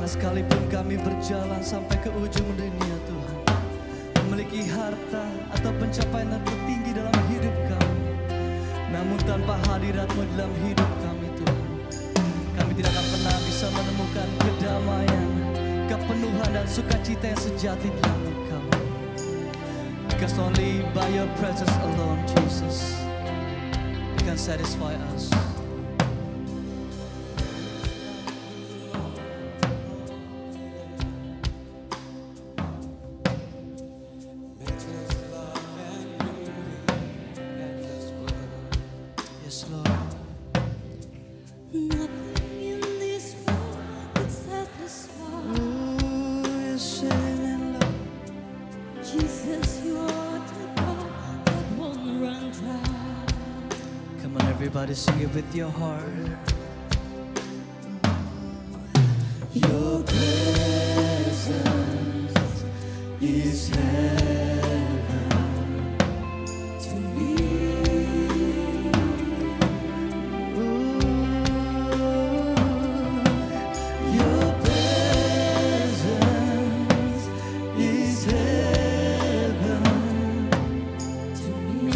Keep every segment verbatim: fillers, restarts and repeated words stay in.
Sekalipun kami berjalan sampai ke ujung dunia Tuhan, memiliki harta atau pencapaian yang tertinggi dalam hidup kami, namun tanpa hadirat-Mu dalam hidup kami Tuhan, kami tidak akan pernah bisa menemukan kedamaian, kepenuhan dan sukacita yang sejati dalam kami. Because only by Your presence alone, Jesus, You can satisfy us. Everybody sing it with your heart. Your presence is heaven to me. Ooh, your presence is heaven to me.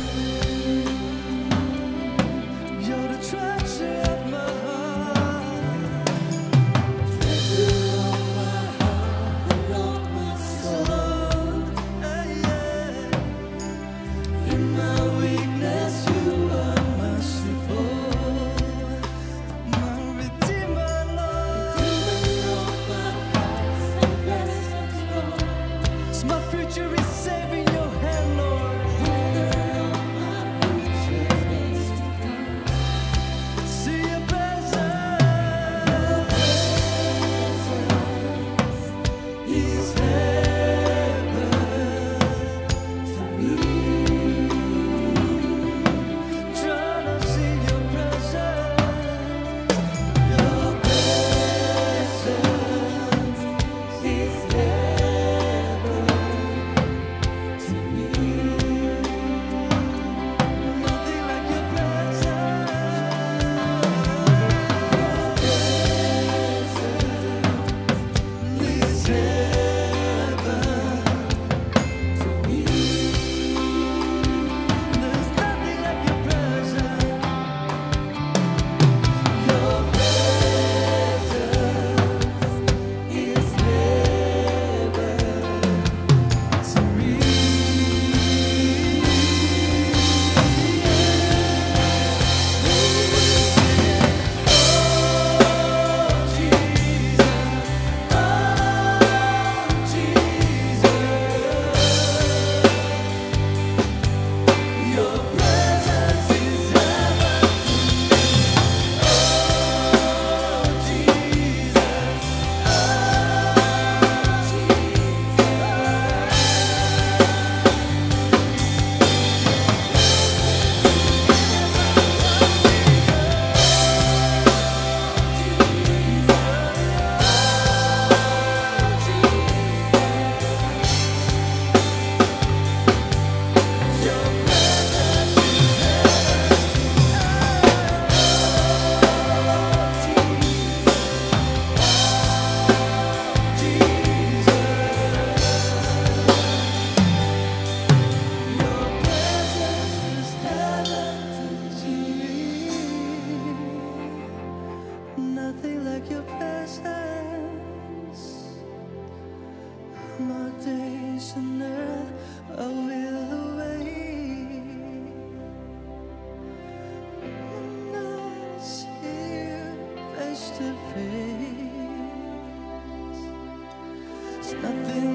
Treasure of my heart, treasure of my heart, and of my soul. Hey, yeah. In my weakness, You are merciful, my Redeemer, Lord. Redeemer of my past and present, Lord. So my future is safe in Your hand, Lord. Nothing like Your presence. My days on earth I will away. When I see You face to face, there's nothing